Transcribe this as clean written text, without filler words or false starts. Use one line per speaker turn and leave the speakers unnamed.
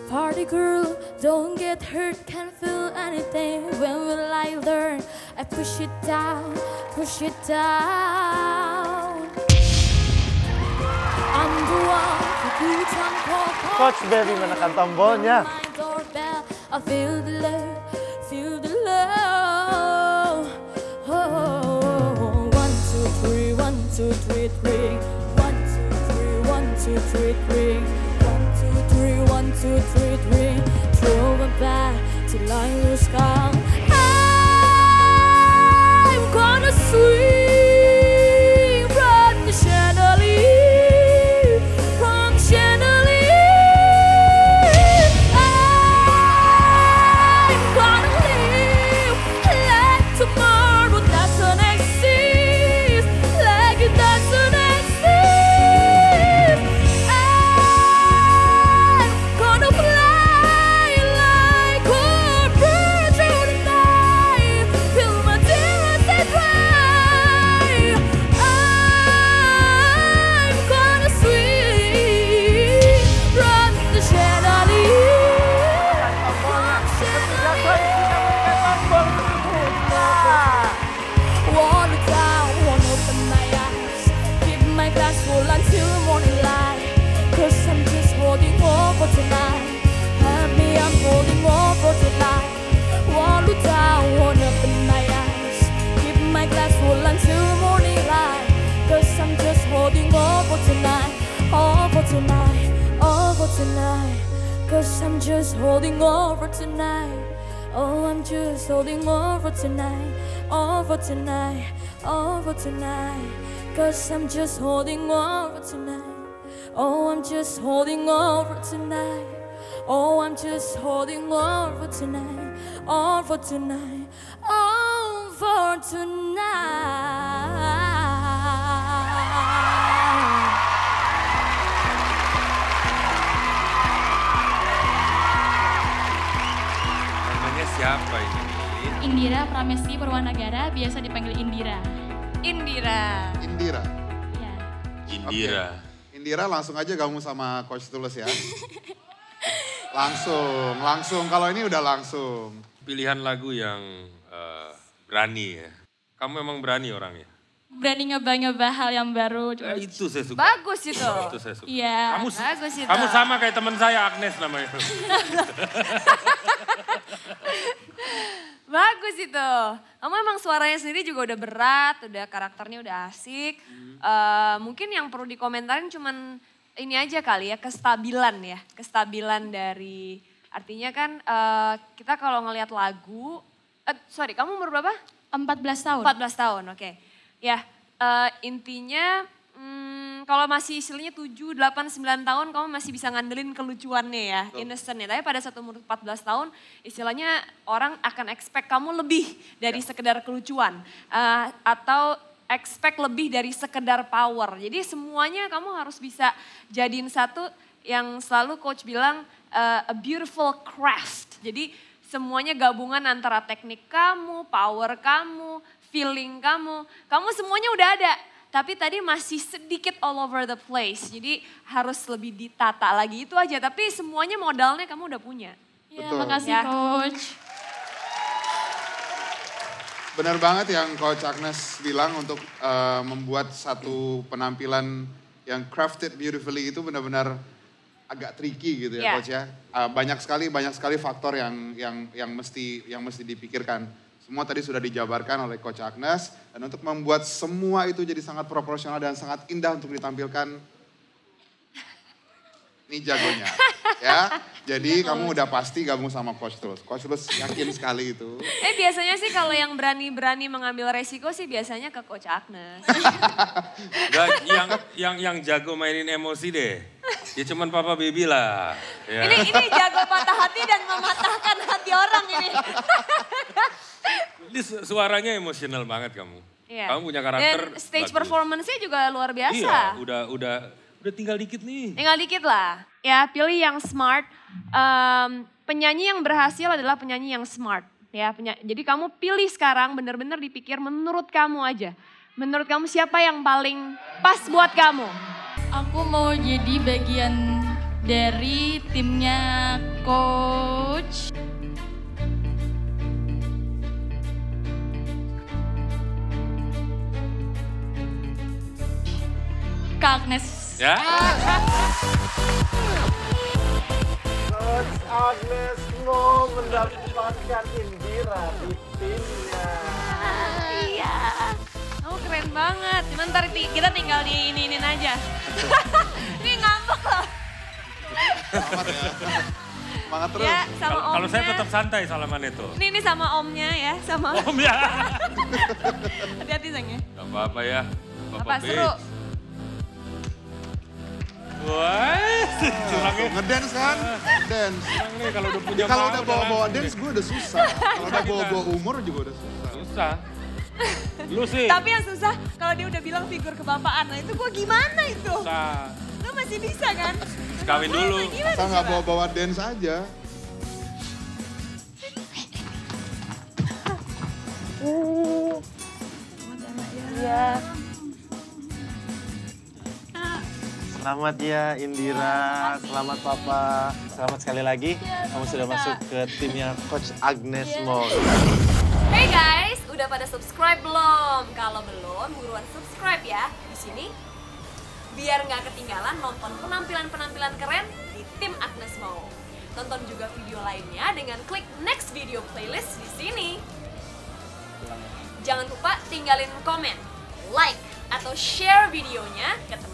party girl, don't get hurt, can't feel anything. When will I learn? I push it down, push it down. I'm the one who
Coach Berry menekan tombolnya.
I feel the love, feel the love. Oh, 1, 2, 3, 1, 2, 3, 3. 1, 2, 3, 1, 2, 3, 3. 1, 2, 3, 1, 2, 3, 3. Throw me back till I lose count. I'm gonna swing from the chandelier, from the chandelier. I'm gonna live like tomorrow doesn't exist, like it doesn't exist. I'm gonna fly like a bird through the night, till my tears are dry. I'm gonna swing from the chandelier, from Wanna down, wanna open my eyes, keep my glass full until morning light. Cause I'm just holding on for tonight. Happy I'm holding on for tonight. Wanna down, wanna open my eyes, keep my glass full until morning light. Cause I'm just holding on for tonight, all for tonight, all for tonight. Cause I'm just holding on for tonight. Oh, I'm just holding on for tonight, all for tonight, all for tonight. Cause I'm just holding on for tonight. Oh, I'm just holding on for tonight. Oh, I'm just holding on for tonight, all for tonight, all for tonight.
Namanya siapa ini?
Indira Pramesti Purwanagara, biasa dipanggil Indira.
Indira.
Indira.
Ya.
Indira.
Indira langsung aja gabung sama Coach Tulus ya. Langsung. Kalau ini udah langsung.
Pilihan lagu yang berani ya. Kamu emang berani orangnya?
Berani nyoba-nyoba hal yang baru.
Itu saya suka.
Bagus itu.
Itu saya suka.
Iya.
Bagus itu.
Kamu sama kayak teman saya Agnes namanya.
Bagus itu. Kamu emang suaranya sendiri juga udah berat, udah karakternya udah asik. Mungkin yang perlu dikomentarin cuman ini aja kali ya, kestabilan ya. Kestabilan dari, artinya kan kita kalau ngelihat lagu, kamu umur berapa?
14 tahun.
14 tahun, oke. Ya, intinya kalau masih istilahnya 7, 8, 9 tahun kamu masih bisa ngandelin kelucuannya ya, innocent-nya. Tapi pada saat umur 14 tahun istilahnya orang akan expect kamu lebih dari sekedar kelucuan. Atau expect lebih dari sekedar power. Jadi semuanya kamu harus bisa jadiin satu yang selalu coach bilang a beautiful craft. Jadi semuanya gabungan antara teknik kamu, power kamu, feeling kamu. Kamu semuanya udah ada. Tapi tadi masih sedikit all over the place. Jadi harus lebih ditata lagi itu aja. Tapi semuanya modalnya kamu udah punya.
Ya,
Betul.
makasih
Ya.
Coach.
Benar banget yang Coach Agnes bilang untuk membuat satu penampilan yang crafted beautifully itu benar-benar agak tricky gitu ya,
Ya.
Coach ya. Banyak sekali faktor yang mesti dipikirkan. Semua tadi sudah dijabarkan oleh Coach Agnes dan untuk membuat semua itu jadi sangat proporsional dan sangat indah untuk ditampilkan. Ini jagonya ya. Jadi kamu udah pasti gabung sama Coach Tulus. Coach Tulus yakin sekali itu.
Biasanya sih kalau yang berani-berani mengambil resiko sih biasanya ke Coach Agnes.
Enggak, yang jago mainin emosi deh. Ya cuman Papa Baby lah. Ya.
Ini jago patah hati dan mematahkan hati orang ini.
Ini suaranya emosional banget kamu.
Iya.
Kamu punya karakter.
Dan stage
bagus.
performance-nya juga luar biasa.
Iya, udah tinggal dikit nih.
Tinggal dikit lah. Ya, pilih yang smart. Penyanyi yang berhasil adalah penyanyi yang smart. Ya, jadi kamu pilih sekarang benar-benar dipikir menurut kamu aja. Menurut kamu siapa yang paling pas buat kamu?
Aku mau jadi bagian dari timnya Coach Kak Agnes.
Ya.
Coach Agnes mau mendapatkan Indira di timnya.
Iya. Oh keren banget. Cuman ntar kita tinggal di ini-inin aja. Ini ngambek loh.
Selamat ya. Semangat terus.
Ya sama omnya.
Kalau saya tetap santai salaman itu.
Ini sama omnya ya. Sama
Om ya.
hati-hati sayang ya.
Gak apa-apa ya.
Apa seru?
Wah, curangnya.
Ngedance kan? Dance.
Curang nih kalau udah punya
Kalau
mau,
udah bawa-bawa
langsung
dance gue udah susah. Kalau udah bawa-bawa umur juga udah susah.
deh. Susah. Lu sih.
Tapi yang susah kalau dia udah bilang figur kebapaan. Nah itu gue gimana itu?
Susah.
Lu masih bisa kan?
Kawin dulu.
Gimana
Asal nggak
coba?
bawa-bawa dance aja.
Selamat ya Indira, selamat Papa. Selamat sekali lagi, kamu sudah masuk ke timnya Coach Agnes Mo.
Hey guys, udah pada subscribe belum? Kalau belum, buruan subscribe ya di sini. Biar nggak ketinggalan nonton penampilan-penampilan keren di tim Agnes Mo. Tonton juga video lainnya dengan klik next video playlist di sini. Jangan lupa tinggalin komen, like, atau share videonya ke teman